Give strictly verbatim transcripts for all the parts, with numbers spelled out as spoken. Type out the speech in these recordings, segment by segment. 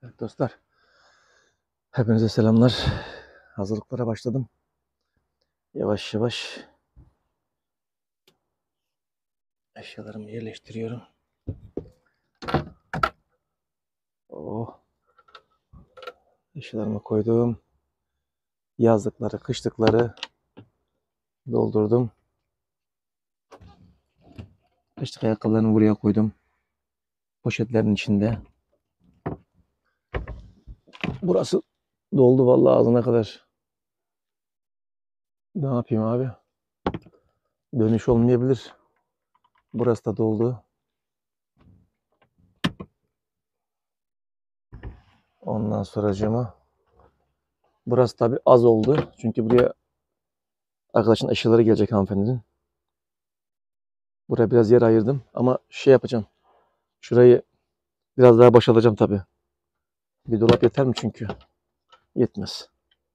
Evet dostlar, hepinize selamlar. Hazırlıklara başladım. Yavaş yavaş eşyalarımı yerleştiriyorum. Oh, eşyalarımı koydum. Yazlıkları, kışlıkları doldurdum. Kışlık ayakkabılarımı buraya koydum. Poşetlerin içinde. Burası doldu vallahi ağzına kadar. Ne yapayım abi? Dönüş olmayabilir. Burası da doldu. Ondan sonracığıma burası tabi az oldu. Çünkü buraya arkadaşın eşyaları gelecek hanımefendinin. Buraya biraz yer ayırdım ama şey yapacağım. Şurayı biraz daha boşaltacağım tabi. Bir dolap yeter mi çünkü? Yetmez.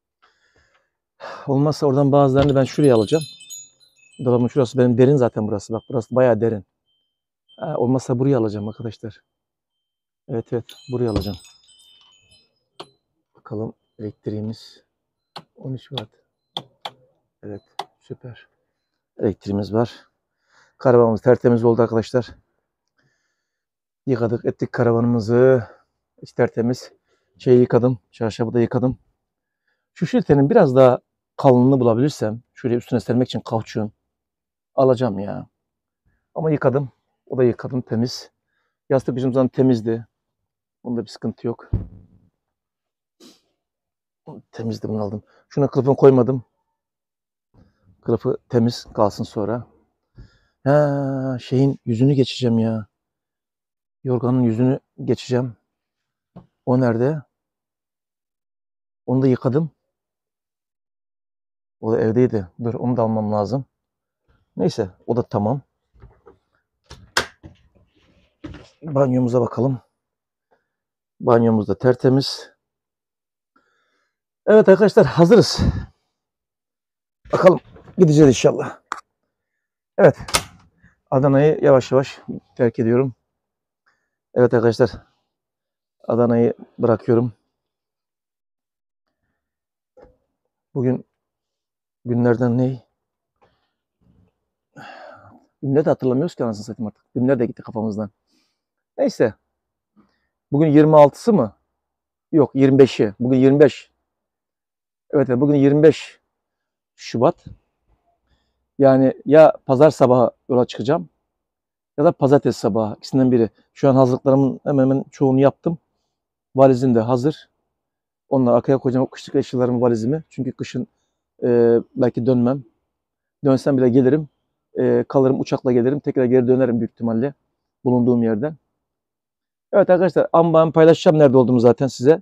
Olmazsa oradan bazılarını ben şuraya alacağım. Dolabın şurası benim derin zaten burası. Bak burası bayağı derin. Ha, olmazsa buraya alacağım arkadaşlar. Evet evet buraya alacağım. Bakalım elektriğimiz on üç watt. Evet süper. Elektriğimiz var. Karavanımız tertemiz oldu arkadaşlar. Yıkadık ettik karavanımızı. İç tertemiz. Şeyi yıkadım. Çarşafı da yıkadım. Şu şiltenin biraz daha kalınlığını bulabilirsem şuraya üstüne sermek için kauçuğun alacağım ya. Ama yıkadım. O da yıkadım temiz. Yastık bizim zaman temizdi. Bunda bir sıkıntı yok. Temizdi bunu aldım. Şuna kılıfını koymadım. Kılıfı temiz kalsın sonra. Ha, şeyin yüzünü geçeceğim ya. Yorganın yüzünü geçeceğim. O nerede? Onu da yıkadım. O da evdeydi. Dur onu da almam lazım. Neyse o da tamam. Banyomuza bakalım. Banyomuz da tertemiz. Evet arkadaşlar hazırız. Bakalım gideceğiz inşallah. Evet. Adana'yı yavaş yavaş terk ediyorum. Evet arkadaşlar. Adana'yı bırakıyorum. Bugün günlerden ne? Günleri de hatırlamıyoruz ki anasını satayım artık. Günler de gitti kafamızdan. Neyse. Bugün yirmi altısı mı? Yok yirmi beşi. Bugün yirmi beş. Evet bugün yirmi beş Şubat. Yani ya pazar sabahı yola çıkacağım ya da pazartesi sabahı. İkisinden biri. Şu an hazırlıklarımın hemen hemen çoğunu yaptım. Valizim de hazır. Onları arkaya koyacağım o kışlık eşyalarımı valizimi. Çünkü kışın e, belki dönmem. Dönsem bile gelirim. E, kalırım uçakla gelirim. Tekrar geri dönerim büyük ihtimalle. Bulunduğum yerden. Evet arkadaşlar ama ben paylaşacağım nerede olduğumu zaten size.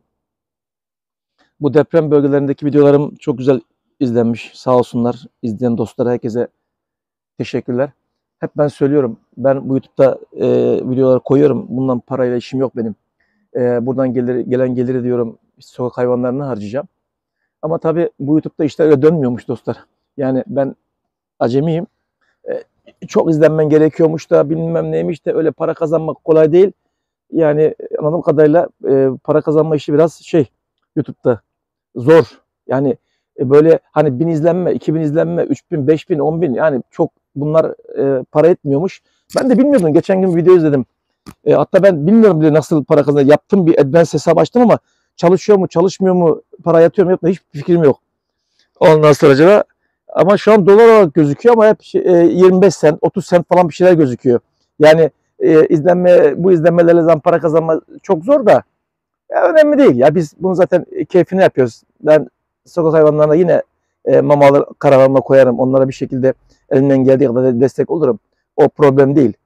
Bu deprem bölgelerindeki videolarım çok güzel izlenmiş. Sağ olsunlar. İzleyen dostlara herkese teşekkürler. Hep ben söylüyorum. Ben bu YouTube'da e, videolar koyuyorum. Bundan parayla işim yok benim. E, buradan gelir, gelen geliri diyorum sokak hayvanlarını harcayacağım. Ama tabii bu YouTube'da işler öyle dönmüyormuş dostlar. Yani ben acemiyim. E, çok izlenmen gerekiyormuş da bilmem neymiş de öyle para kazanmak kolay değil. Yani anladığım kadarıyla e, para kazanma işi biraz şey YouTube'da zor. Yani e, böyle hani bin izlenme, iki bin izlenme, üç bin, beş bin, on bin yani çok bunlar e, para etmiyormuş. Ben de bilmiyordum. Geçen gün video izledim. E, hatta ben bilmiyorum bile nasıl para kazanıyor. Yaptım bir advanced hesap açtım ama çalışıyor mu, çalışmıyor mu, para yatıyor mu, yatmıyor hiçbir fikrim yok. Ondan sonra ama şu an dolar olarak gözüküyor ama hep şey, e, yirmi beş sent, otuz sent falan bir şeyler gözüküyor. Yani e, izlenme bu izlenmelerle zaman para kazanma çok zor da ya önemli değil. Ya biz bunu zaten keyfini yapıyoruz. Ben sokak hayvanlarına yine e, mamaları karavanıma koyarım. Onlara bir şekilde elimden geldiği kadar destek olurum. O problem değil.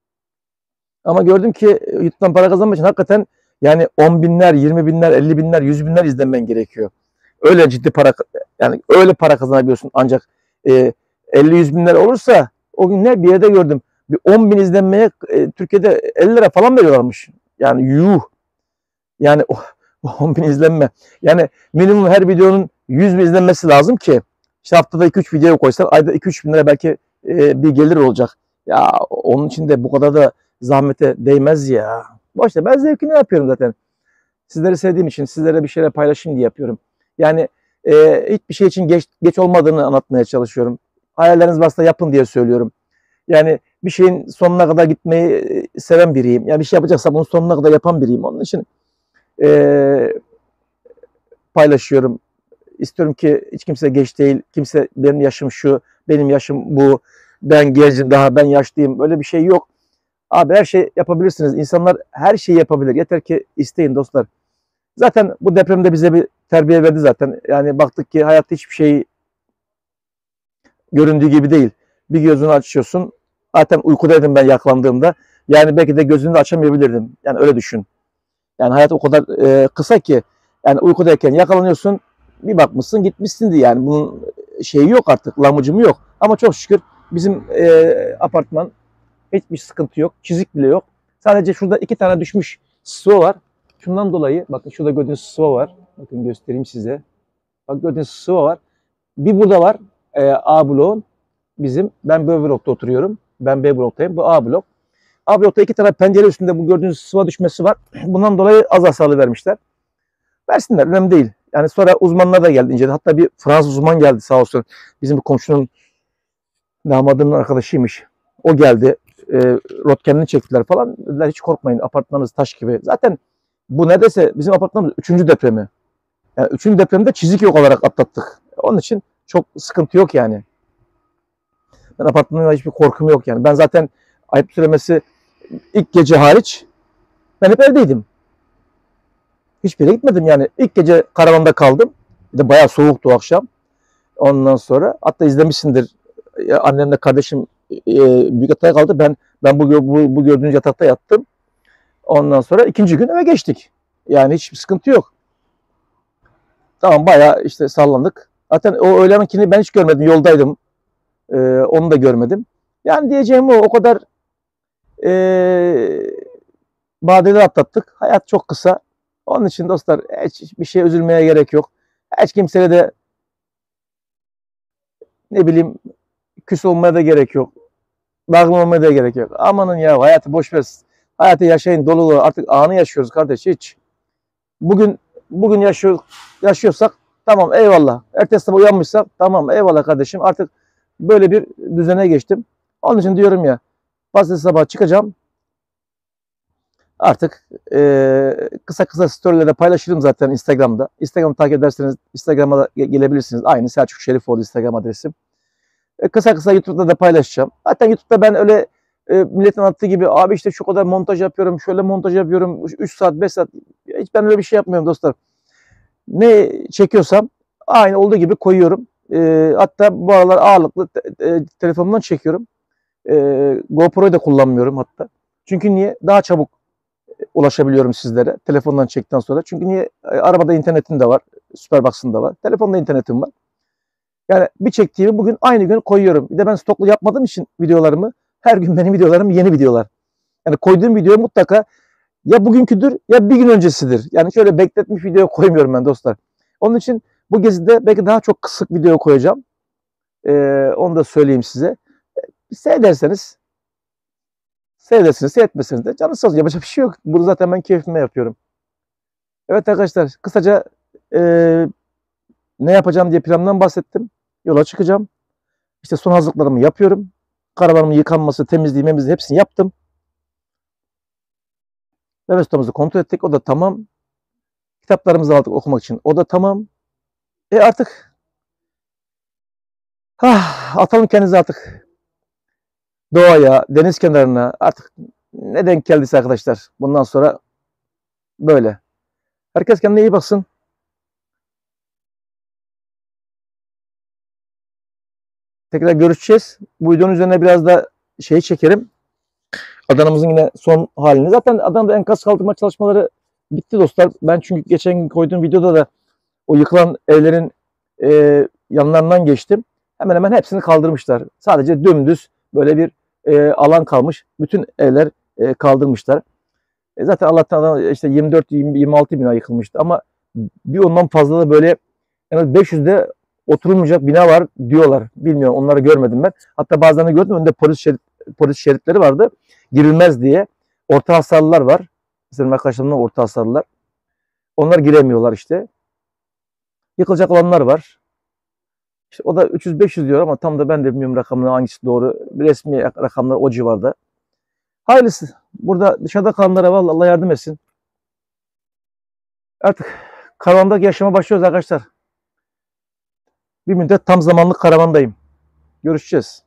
Ama gördüm ki YouTube'dan para kazanmak için hakikaten yani on binler, yirmi binler, elli binler, yüz binler izlenmen gerekiyor. Öyle ciddi para yani öyle para kazanabiliyorsun ancak e, elli yüz binler olursa o gün ne bir yerde gördüm. Bir on bin izlenmeye e, Türkiye'de elli lira falan veriyorlarmış. Yani yuh. Yani oh, on bin izlenme. Yani minimum her videonun yüz bin izlenmesi lazım ki işte haftada iki üç video koysan ayda iki üç bin lira belki e, bir gelir olacak. Ya onun için de bu kadar da zahmete değmez ya. Boşta ben zevkini yapıyorum zaten. Sizleri sevdiğim için, sizlere bir şeyler paylaşayım diye yapıyorum. Yani e, hiçbir şey için geç, geç olmadığını anlatmaya çalışıyorum. Hayalleriniz varsa yapın diye söylüyorum. Yani bir şeyin sonuna kadar gitmeyi seven biriyim. Yani bir şey yapacaksam onun sonuna kadar yapan biriyim. Onun için e, paylaşıyorum. İstiyorum ki hiç kimse geç değil. Kimse benim yaşım şu, benim yaşım bu, ben gencim daha, ben yaşlıyım. Böyle bir şey yok. Abi her şey yapabilirsiniz. İnsanlar her şeyi yapabilir. Yeter ki isteyin dostlar. Zaten bu depremde bize bir terbiye verdi zaten. Yani baktık ki hayatta hiçbir şey göründüğü gibi değil. Bir gözünü açıyorsun. Zaten uykudaydım ben yakalandığımda. Yani belki de gözünü de açamayabilirdim. Yani öyle düşün. Yani hayat o kadar e, kısa ki. Yani uykudayken yakalanıyorsun. Bir bakmışsın gitmişsin diye. Yani bunun şeyi yok artık. Lamucumu yok. Ama çok şükür bizim e, apartman hiçbir sıkıntı yok. Çizik bile yok. Sadece şurada iki tane düşmüş sıva var. Şundan dolayı bakın şurada gördüğünüz sıva var. Bakın göstereyim size. Bak gördüğünüz sıva var. Bir burada var. E, A bloğun bizim. Ben B blokta oturuyorum. Ben B bloktayım. Bu A blok. A blokta iki tane pencere üstünde bu gördüğünüz sıva düşmesi var. Bundan dolayı az hasarlı vermişler. Versinler. Önemli değil. Yani sonra uzmanlar da geldi inceledi. Hatta bir Fransız uzman geldi sağ olsun. Bizim bir komşunun damadının arkadaşıymış. O geldi. E, röntgenini çektiler falan. Dediler hiç korkmayın. Apartmanınız taş gibi. Zaten bu neredeyse bizim apartmanımız üçüncü depremi. Yani üçüncü depremde çizik yok olarak atlattık. Onun için çok sıkıntı yok yani. Ben apartmanımda hiçbir korkum yok yani. Ben zaten ayıp söylemesi ilk gece hariç ben hep evdeydim. Hiçbir yere gitmedim yani. İlk gece karavanda kaldım. Bir de bayağı soğuktu o akşam. Ondan sonra hatta izlemişsindir. Annemle kardeşim e, büyük yatağa kaldı. Ben ben bu, bu, bu gördüğünüz yatakta yattım. Ondan sonra ikinci gün eve geçtik. Yani hiçbir sıkıntı yok. Tamam bayağı işte sallandık. Zaten o öğlenkini ben hiç görmedim. Yoldaydım. Ee, onu da görmedim. Yani diyeceğim o. O kadar ee, badireler atlattık. Hayat çok kısa. Onun için dostlar hiç bir şeye üzülmeye gerek yok. Hiç kimseye de ne bileyim küs olmaya da gerek yok. Dargın olmaya da gerek yok. Amanın ya hayatı boş ver. Hayatı yaşayın dolu dolu. Artık anı yaşıyoruz kardeş hiç. Bugün bugün yaşıyor, yaşıyorsak tamam eyvallah. Ertesi sabah uyanmışsak tamam eyvallah kardeşim. Artık böyle bir düzene geçtim. Onun için diyorum ya pazartesi sabah çıkacağım. Artık e, kısa kısa storylerde paylaşırım zaten Instagram'da. Instagram'ı takip ederseniz Instagram'a da gelebilirsiniz. Aynı Selçuk Şerifoğlu Instagram adresim. E, kısa kısa YouTube'da da paylaşacağım. Zaten YouTube'da ben öyle e, milletin anlattığı gibi abi işte şu kadar montaj yapıyorum, şöyle montaj yapıyorum, üç saat, beş saat. Hiç ben öyle bir şey yapmıyorum dostlar. Ne çekiyorsam aynı olduğu gibi koyuyorum. E, hatta bu aralar ağırlıklı te, e, telefonumdan çekiyorum. E, GoPro'yu da kullanmıyorum hatta. Çünkü niye? Daha çabuk ulaşabiliyorum sizlere telefondan çektikten sonra. Çünkü niye? E, arabada internetim de var. Superbox'ım da var. Telefonda internetim var. Yani bir çektiğimi bugün aynı gün koyuyorum. Bir de ben stoklu yapmadığım için videolarımı her gün benim videolarım yeni videolar. Yani koyduğum video mutlaka ya bugünküdür ya bir gün öncesidir. Yani şöyle bekletmiş video koymuyorum ben dostlar. Onun için bu gezide belki daha çok kısık video koyacağım. Ee, onu da söyleyeyim size. Seyrederseniz seyredersiniz, seyretmeseniz de canınız sağ olsun. Yapacak bir şey yok. Bunu zaten ben keyfime yapıyorum. Evet arkadaşlar kısaca e, ne yapacağım diye plandan bahsettim. Yola çıkacağım. İşte son hazırlıklarımı yapıyorum. Karavanımın yıkanması, temizliği, memizliği hepsini yaptım. Mehmet ustamızı kontrol ettik. O da tamam. Kitaplarımızı aldık okumak için. O da tamam. E artık ah, atalım kendinizi artık doğaya, deniz kenarına. Artık ne denk geldiyse arkadaşlar. Bundan sonra böyle. Herkes kendine iyi baksın. Tekrar görüşeceğiz. Bu videonun üzerine biraz da şey çekerim. Adana'mızın yine son halini. Zaten Adana'da enkaz kaldırma çalışmaları bitti dostlar. Ben çünkü geçen gün koyduğum videoda da o yıkılan evlerin e, yanlarından geçtim. Hemen hemen hepsini kaldırmışlar. Sadece dümdüz böyle bir e, alan kalmış. Bütün evler e, kaldırmışlar. E, zaten Allah'tan Adana işte yirmi dört yirmi altı bina yıkılmıştı ama bir ondan fazla da böyle en az beş yüzde oturulmayacak bina var diyorlar. Bilmiyorum onları görmedim ben. Hatta bazılarını gördüm önünde polis şerit, polis şeritleri vardı. Girilmez diye. Orta hasarlılar var. Mesela arkadaşlarımdan orta hasarlılar. Onlar giremiyorlar işte. Yıkılacak olanlar var. İşte o da üç yüz beş yüz diyor ama tam da ben de bilmiyorum rakamının hangisi doğru. Resmi rakamlar o civarda. Hayırlısı. Burada dışarıda kalanlara vallahi Allah yardım etsin. Artık karavanda yaşama başlıyoruz arkadaşlar. Bir müddet tam zamanlı karavandayım. Görüşeceğiz.